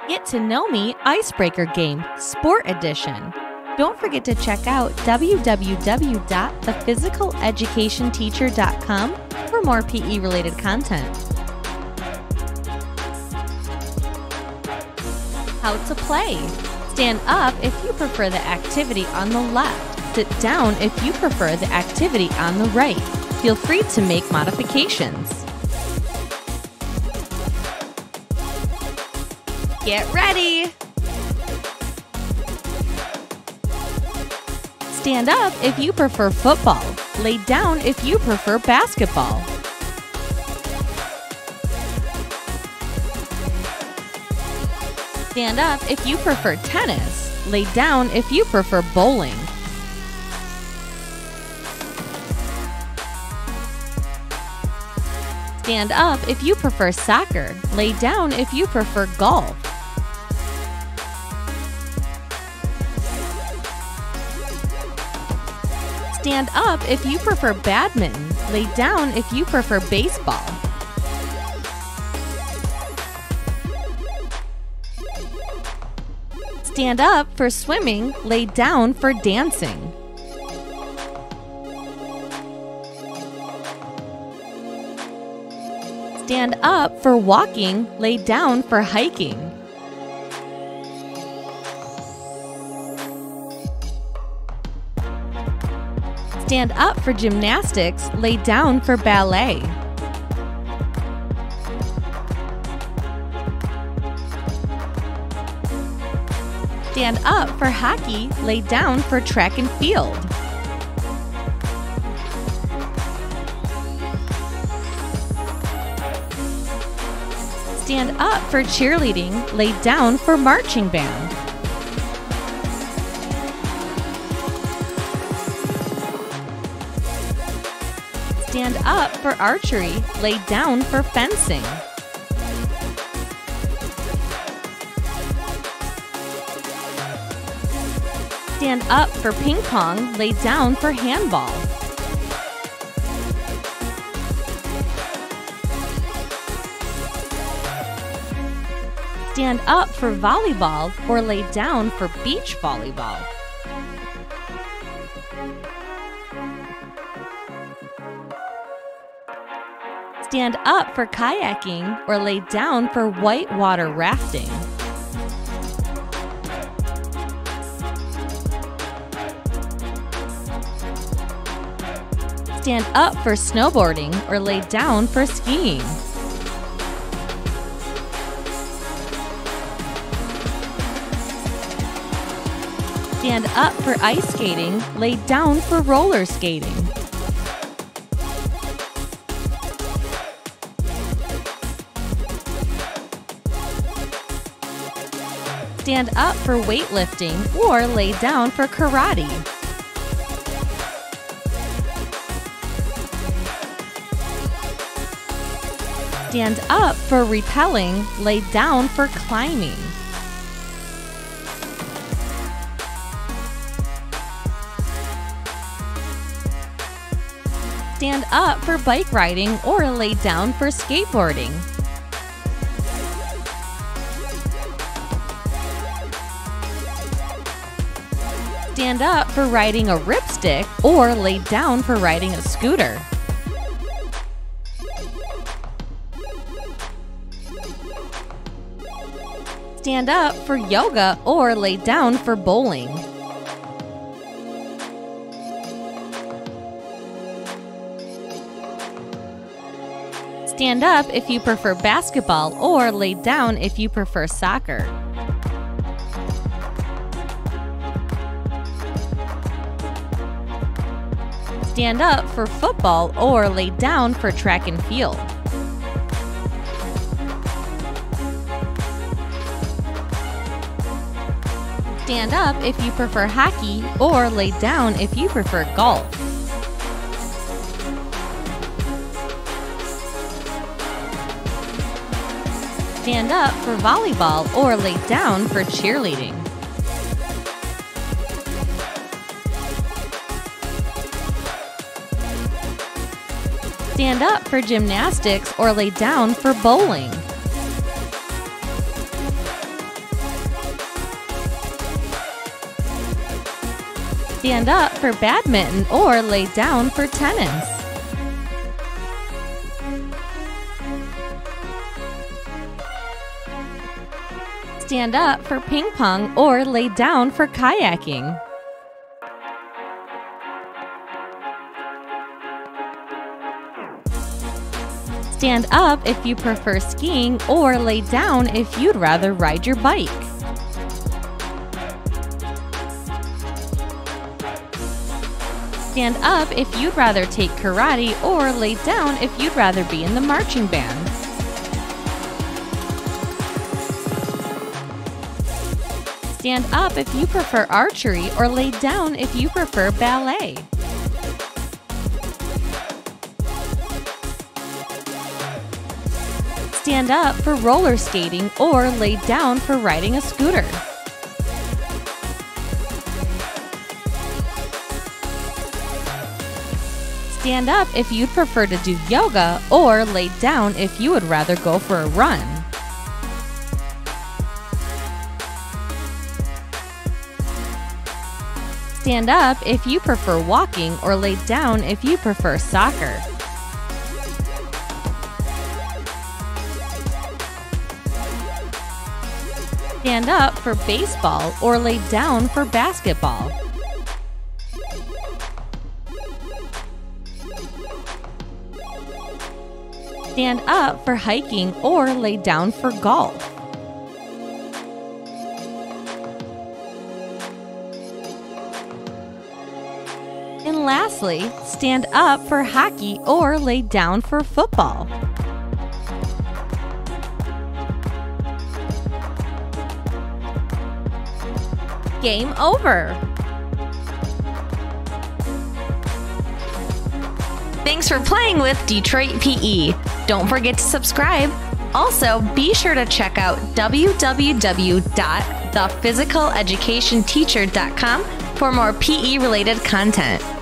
Get to Know Me Icebreaker Game, Sport Edition. Don't forget to check out www.thephysical-education-teacher.com for more PE-related content. How to play. Stand up if you prefer the activity on the left. Sit down if you prefer the activity on the right. Feel free to make modifications. Get ready! Stand up if you prefer football. Lay down if you prefer basketball. Stand up if you prefer tennis. Lay down if you prefer bowling. Stand up if you prefer soccer. Lay down if you prefer golf. Stand up if you prefer badminton. Lay down if you prefer baseball. Stand up for swimming. Lay down for dancing. Stand up for walking. Lay down for hiking. Stand up for gymnastics. Lay down for ballet. Stand up for hockey. Lay down for track and field. Stand up for cheerleading. Lay down for marching band. Stand up for archery. Lay down for fencing. Stand up for ping pong. Lay down for handball. Stand up for volleyball or lay down for beach volleyball. Stand up for kayaking or lay down for whitewater rafting. Stand up for snowboarding or lay down for skiing. Stand up for ice skating, lay down for roller skating. Stand up for weightlifting or lay down for karate. Stand up for rappelling, lay down for climbing. Stand up for bike riding or lay down for skateboarding. Stand up for riding a ripstick or lay down for riding a scooter. Stand up for yoga or lay down for bowling. Stand up if you prefer basketball or lay down if you prefer soccer. Stand up for football or lay down for track and field. Stand up if you prefer hockey or lay down if you prefer golf. Stand up for volleyball or lay down for cheerleading. Stand up for gymnastics or lay down for bowling. Stand up for badminton or lay down for tennis. Stand up for ping pong or lay down for kayaking. Stand up if you prefer skiing or lay down if you'd rather ride your bike. Stand up if you'd rather take karate or lay down if you'd rather be in the marching band. Stand up if you prefer archery or lay down if you prefer ballet. Stand up for roller skating or lay down for riding a scooter. Stand up if you'd prefer to do yoga or lay down if you would rather go for a run. Stand up if you prefer walking or lay down if you prefer soccer. Stand up for baseball or lay down for basketball. Stand up for hiking or lay down for golf. And lastly, stand up for hockey or lay down for football. Game over! Thanks for playing with Detroit PE. Don't forget to subscribe. Also, be sure to check out www.thephysicaleducationteacher.com for more PE-related content.